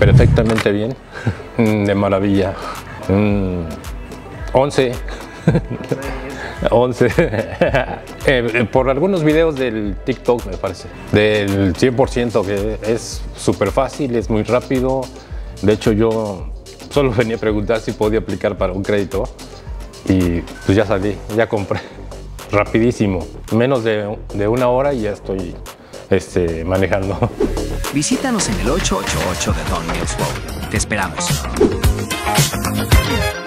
Perfectamente bien, de maravilla. 11. 11. Por algunos videos del TikTok, me parece. Del 100%, que es súper fácil, es muy rápido. De hecho, yo solo venía a preguntar si podía aplicar para un crédito. Y pues ya salí, ya compré. Rapidísimo. Menos de una hora y ya estoy manejando. Visítanos en el 888 de Don Mills Road. Te esperamos.